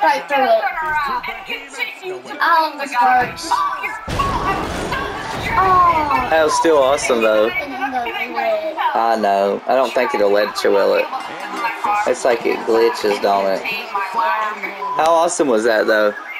right through it. Oh, this hurts. Oh. That was still awesome, though. I know. I don't think it'll let you, will it? It's like it glitches, don't it? How awesome was that, though?